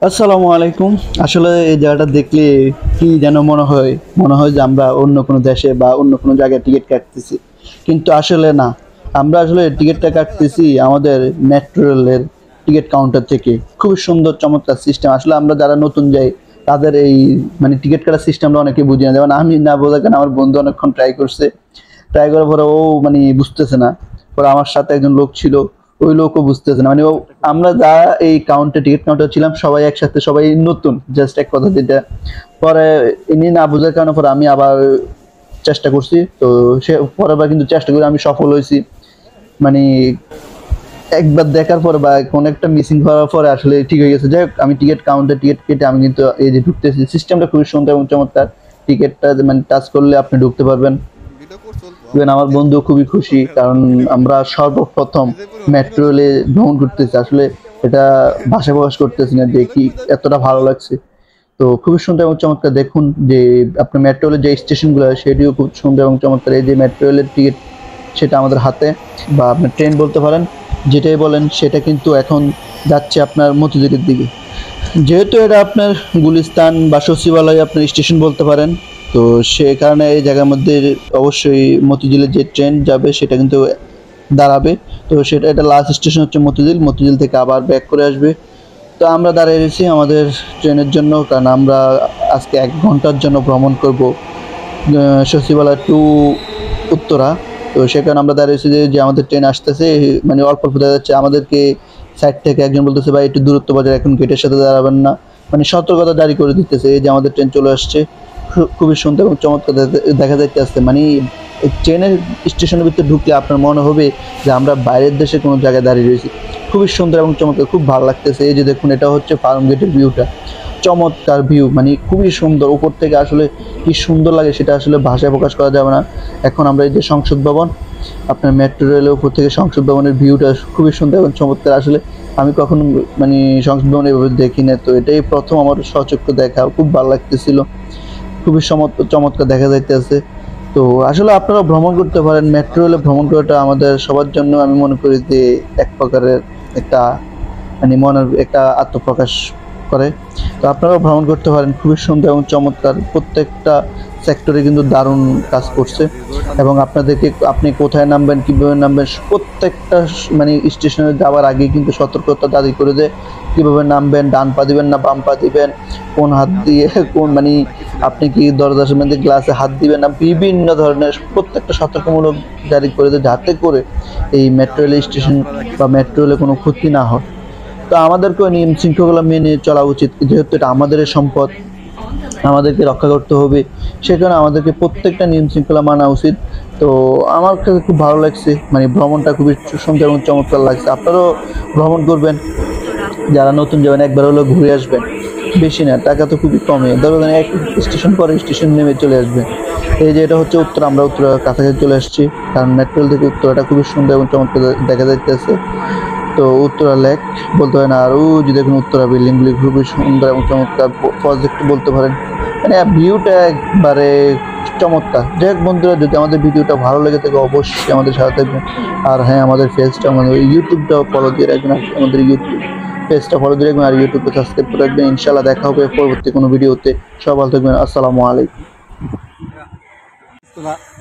আসসালামু আলাইকুম। আসলে এই জায়গাটা দেখলে কি যেন মনে হয় যে আমরা অন্য কোনো দেশে বা অন্য কোনো জায়গায় টিকিট কাটতেছি, কিন্তু আসলে না। আমরা আসলে টিকিটটা কাটতেছি আমাদের মেট্রো রেলের টিকিট কাউন্টার থেকে। খুবই সুন্দর চমৎকার সিস্টেম। আসলে আমরা যারা নতুন যাই তাদের এই মানে টিকিট কাটার সিস্টেমটা অনেকে বুঝি না, যেমন আমি না বোঝার কারণে আমার বন্ধু অনেকক্ষণ ট্রাই করার পরে ও মানে বুঝতেছে না। পরে আমার সাথে একজন লোক ছিল, ওই লোকও বুঝতেছে না, মানে আমরা যা এই টিকিট কাউন্টার ছিলাম সবাই একসাথে, সবাই নতুন, জাস্ট এক কথা যেটা। পরে ইনি না বোঝার কারণে পরে আমি আবার চেষ্টা করছি, তো সে পরের বার কিন্তু চেষ্টা করে আমি সফল হয়েছি। মানে একবার দেখার পরে বা কোনো একটা মিসিং হওয়ার পরে আসলে ঠিক হয়ে গেছে। যাই হোক, আমি টিকিট কাউন্টার টিকিট কেটে আমি কিন্তু এই যে ঢুকতেছি, সিস্টেমটা খুবই সুন্দর এবং চমৎকার। টিকিটটা মানে টাচ করলে আপনি ঢুকতে পারবেন। ইভেন আমার বন্ধু খুবই খুশি, কারণ আমরা সর্বপ্রথম মেট্রো রেলে ভ্রমণ করতেছি। আসলে এটা ভাষায় প্রকাশ করতেছি না যে কি এতটা ভালো লাগছে। তো খুবই সুন্দর এবং চমৎকার। দেখুন যে আপনার মেট্রো রেলের যে স্টেশনগুলো সেটিও খুব সুন্দর এবং চমৎকার। এই যে মেট্রো রেলের টিকিট সেটা আমাদের হাতে, বা আপনি ট্রেন বলতে পারেন, যেটাই বলেন, সেটা কিন্তু এখন যাচ্ছে আপনার মতিঝিলের দিকে। যেহেতু এটা আপনার গুলিস্তান বা সচিবালয় আপনার স্টেশন বলতে পারেন, তো সে কারণে এই জায়গার মধ্যে অবশ্যই মতিঝিলের যে ট্রেন যাবে সেটা কিন্তু দাঁড়াবে। তো সেটা এটা লাস্ট স্টেশন হচ্ছে মতিঝিল। মতিঝিল থেকে আবার ব্যাক করে আসবে। তো আমরা দাঁড়িয়ে রয়েছি আমাদের ট্রেনের জন্য, কারণ আমরা আজকে 1 ঘন্টার জন্য ভ্রমণ করব সচিবালয় টু উত্তরা। তো সে কারণে আমরা দাঁড়িয়েছি যে আমাদের ট্রেন আসতেছে, মানে অল্প অল্প দেখা যাচ্ছে। আমাদেরকে সাইড থেকে একজন বলতেছে, ভাই একটু দূরত্ব বজায় রাখুন, গেটের সাথে দাঁড়াবেন না, মানে সতর্কতা জারি করে দিতেছে। এই যে আমাদের ট্রেন চলে আসছে, খুবই সুন্দর এবং চমৎকার দেখা যাইতেছে। মানে ট্রেনের স্টেশনের ভিতরে ঢুকলে আপনার মনে হবে যে আমরা বাইরের দেশে কোনো জায়গায় দাঁড়িয়ে রয়েছি। খুবই সুন্দর এবং চমৎকার, খুব ভালো লাগতেছে। এই যে দেখুন, এটা হচ্ছে ফার্ম গেটের ভিউটা, চমৎকার ভিউ, মানে খুবই সুন্দর। উপর থেকে আসলে কি সুন্দর লাগে সেটা আসলে ভাষায় প্রকাশ করা যাবে না। এখন আমরা এই যে সংসদ ভবন, আপনার মেট্রো রেলের উপর থেকে সংসদ ভবনের ভিউটা খুবই সুন্দর এবং চমৎকার। আসলে আমি কখনো মানে সংসদ ভবন এভাবে দেখি না, তো এটাই প্রথম আমার সচক্ষে দেখা, খুব ভালো লাগতেছিল। খুবই চমৎকার দেখা যাইতেছে। তো আসলে আপনারা ভ্রমণ করতে পারেন, মেট্রো রেলে ভ্রমণ করাটা আমাদের সবার জন্য আমি মনে করি যে এক প্রকারের একটা মানে মনের একটা আত্মপ্রকাশ করে। তো আপনারাও ভ্রমণ করতে পারেন, খুবই সুন্দর এবং চমৎকার। প্রত্যেকটা সেক্টরে কিন্তু দারুণ কাজ করছে, এবং আপনাদেরকে আপনি কোথায় নামবেন, কীভাবে নামবেন, প্রত্যেকটা মানে স্টেশনে যাওয়ার আগে কিন্তু সতর্কতা জারি করে যে কীভাবে নামবেন, ডান পা দিবেন না বাম পা দিবেন, কোন হাত দিয়ে কোন মানে আপনি কি দরজার মধ্যে গ্লাসে হাত দিবেন না, বিভিন্ন ধরনের প্রত্যেকটা সতর্কমূলক জারি করে দেয়, যাতে করে এই মেট্রো রেল স্টেশন বা মেট্রো রেলে কোনো ক্ষতি না হয়। তো আমাদেরকেও নিয়ম শৃঙ্খলা মেনে চলা উচিত, যেহেতু এটা আমাদের সম্পদ, আমাদেরকে রক্ষা করতে হবে। সেখানে আমাদেরকে প্রত্যেকটা নিয়ম শৃঙ্খলা মানা উচিত। তো আমার কাছে খুব ভালো লাগছে, মানে ভ্রমণটা খুবই সুন্দর এবং চমৎকার লাগছে। আপনারাও ভ্রমণ করবেন, যারা নতুন যাবেন একবার হলেও ঘুরে আসবেন। বেশি না, টাকা তো খুবই কমে, ধরুন এক স্টেশন পরে স্টেশন নেমে চলে আসবেন। এই যে এটা হচ্ছে উত্তরা, আমরা উত্তরার কাছাকাছি চলে আসছি, কারণ মেট্রো রেল থেকে উত্তরাটা খুবই সুন্দর এবং চমৎকার দেখা যাইতেছে। তো উত্তরা লেক বলতে হয় না, আর ওই যে দেখুন উত্তরা বিল্ডিংগুলি খুবই সুন্দর এবং চমৎকার প্রজেক্ট বলতে পারেন, মানে ভিউটা একবারে চমৎকার। যাই হোক বন্ধুরা, যদি আমাদের ভিডিওটা ভালো লেগে থাকে অবশ্যই আমাদের সাথে থাকবেন। আর হ্যাঁ, আমাদের ফেসটা, আমাদের ইউটিউবটাও ফলো দিয়ে রাখবেন, আমাদের ইউটিউব পেজটা ফলো দিয়ে রাখবেন, আর ইউটিউবে সাবস্ক্রাইব করে রাখবেন। ইনশাল্লাহ দেখা হবে পরবর্তী কোনো ভিডিওতে। সব ভালো থাকবেন। আসসালামু আলাইকুম।